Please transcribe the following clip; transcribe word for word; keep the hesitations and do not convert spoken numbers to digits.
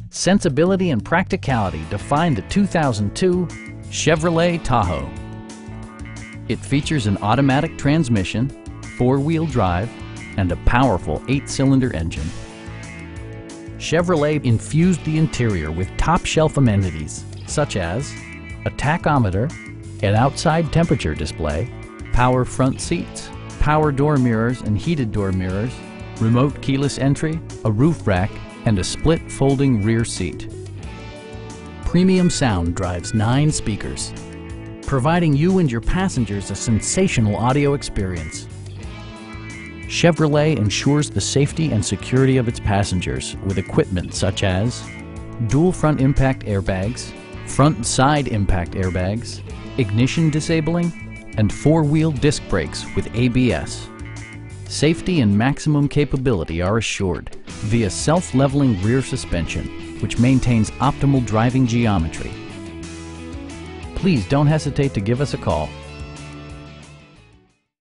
sensibility and practicality define the two thousand two Chevrolet Tahoe. It features an automatic transmission, four-wheel drive, and a powerful eight-cylinder engine. Chevrolet infused the interior with top-shelf amenities such as a tachometer, an outside temperature display, power front seats, power door mirrors and heated door mirrors, remote keyless entry, a roof rack, and a split folding rear seat. Premium sound drives nine speakers, providing you and your passengers a sensational audio experience. Chevrolet ensures the safety and security of its passengers with equipment such as dual front impact airbags, front and side impact airbags, ignition disabling, and four-wheel disc brakes with A B S. Safety and maximum capability are assured via self-leveling rear suspension, which maintains optimal driving geometry. Please don't hesitate to give us a call.